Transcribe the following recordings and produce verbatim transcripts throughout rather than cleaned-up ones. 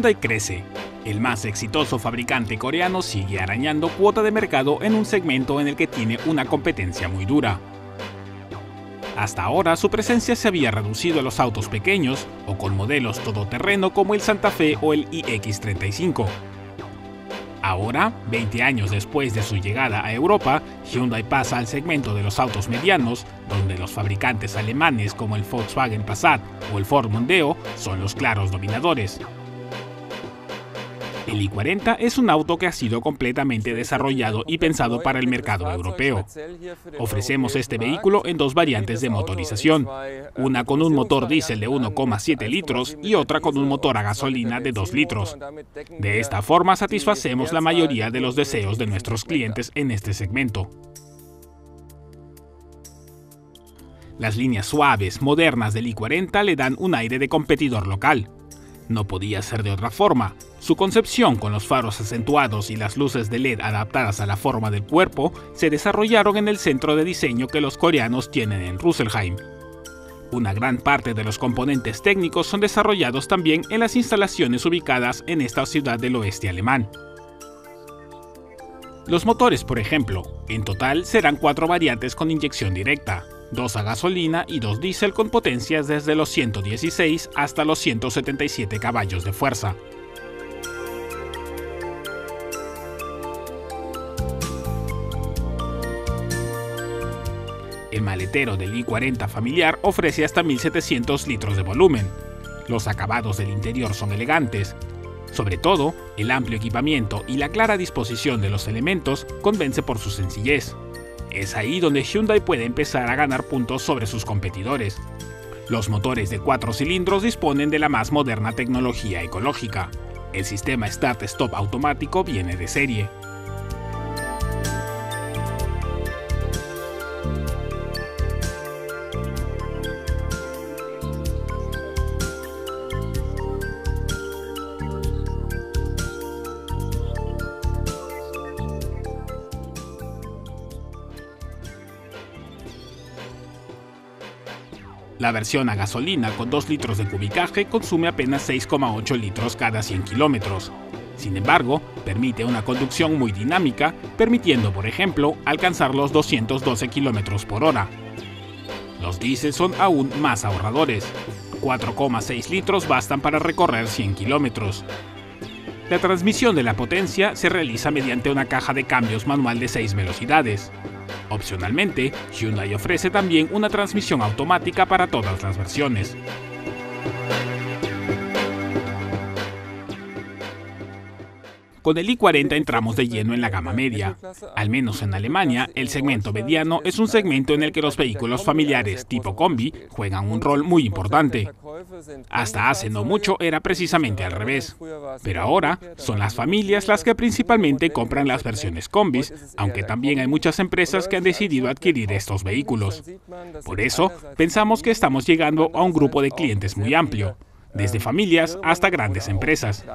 Hyundai crece. El más exitoso fabricante coreano sigue arañando cuota de mercado en un segmento en el que tiene una competencia muy dura. Hasta ahora su presencia se había reducido a los autos pequeños o con modelos todoterreno como el Santa Fe o el i equis treinta y cinco. Ahora, veinte años después de su llegada a Europa, Hyundai pasa al segmento de los autos medianos, donde los fabricantes alemanes como el Volkswagen Passat o el Ford Mondeo son los claros dominadores. El i cuarenta es un auto que ha sido completamente desarrollado y pensado para el mercado europeo. Ofrecemos este vehículo en dos variantes de motorización, una con un motor diésel de uno coma siete litros y otra con un motor a gasolina de dos litros. De esta forma satisfacemos la mayoría de los deseos de nuestros clientes en este segmento. Las líneas suaves, modernas del i cuarenta le dan un aire de competidor local. No podía ser de otra forma. Su concepción con los faros acentuados y las luces de L E D adaptadas a la forma del cuerpo se desarrollaron en el centro de diseño que los coreanos tienen en Rüsselsheim. Una gran parte de los componentes técnicos son desarrollados también en las instalaciones ubicadas en esta ciudad del oeste alemán. Los motores, por ejemplo, en total serán cuatro variantes con inyección directa, dos a gasolina y dos diésel con potencias desde los ciento dieciséis hasta los ciento setenta y siete caballos de fuerza. El maletero del i cuarenta familiar ofrece hasta mil setecientos litros de volumen. Los acabados del interior son elegantes. Sobre todo, el amplio equipamiento y la clara disposición de los elementos convence por su sencillez. Es ahí donde Hyundai puede empezar a ganar puntos sobre sus competidores. Los motores de cuatro cilindros disponen de la más moderna tecnología ecológica. El sistema Start-Stop automático viene de serie. La versión a gasolina con dos litros de cubicaje consume apenas seis coma ocho litros cada cien kilómetros. Sin embargo, permite una conducción muy dinámica, permitiendo, por ejemplo, alcanzar los doscientos doce kilómetros por hora. Los diésel son aún más ahorradores. cuatro coma seis litros bastan para recorrer cien kilómetros. La transmisión de la potencia se realiza mediante una caja de cambios manual de seis velocidades. Opcionalmente, Hyundai ofrece también una transmisión automática para todas las versiones. Con el i cuarenta entramos de lleno en la gama media. Al menos en Alemania, el segmento mediano es un segmento en el que los vehículos familiares tipo combi juegan un rol muy importante. Hasta hace no mucho era precisamente al revés. Pero ahora son las familias las que principalmente compran las versiones combis, aunque también hay muchas empresas que han decidido adquirir estos vehículos. Por eso, pensamos que estamos llegando a un grupo de clientes muy amplio, desde familias hasta grandes empresas.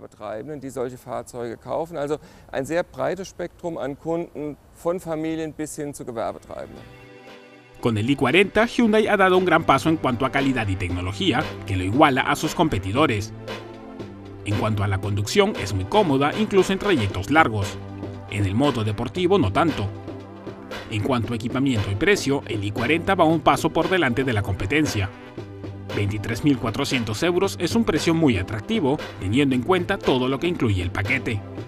Con el i cuarenta, Hyundai ha dado un gran paso en cuanto a calidad y tecnología, que lo iguala a sus competidores. En cuanto a la conducción, es muy cómoda, incluso en trayectos largos. En el modo deportivo, no tanto. En cuanto a equipamiento y precio, el i cuarenta va un paso por delante de la competencia. veintitrés mil cuatrocientos euros es un precio muy atractivo, teniendo en cuenta todo lo que incluye el paquete.